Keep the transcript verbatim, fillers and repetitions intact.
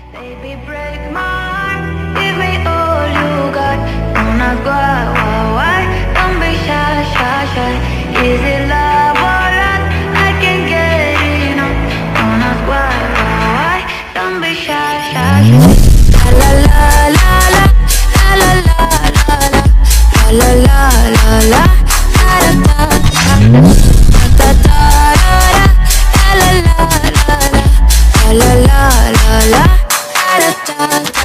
Baby, break my heart, give me all you got. Don't ask why, why, why. Don't be shy, shy, shy. Is it love or lust? I can't get enough. Don't ask why, why, why. Don't be shy, shy, shy. La la la la la la la la la la la la la la la da da da da da la la la la la la la la la la da da.